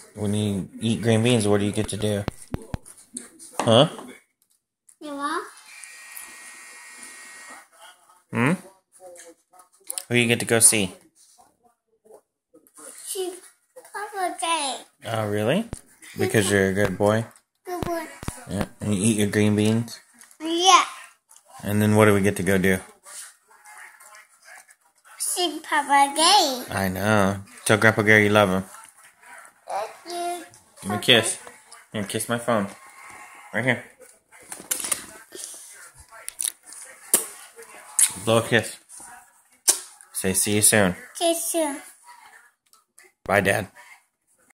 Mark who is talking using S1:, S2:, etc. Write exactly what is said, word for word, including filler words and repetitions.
S1: When you eat green beans, what do you get to do? Huh?
S2: Yeah.
S1: Hmm? Who you get to go see?
S2: See Papa Day.
S1: Oh, really? Because you're a good boy?
S2: Good boy.
S1: Yeah. And you eat your green beans?
S2: Yeah.
S1: And then what do we get to go do?
S2: See Papa Day.
S1: I know. Tell Grandpa Gary you love him.
S2: Thank you.
S1: Give me a kiss. Here, kiss my phone. Right here. Blow a kiss. Say see you soon.
S2: Kiss you.
S1: Bye, Dad.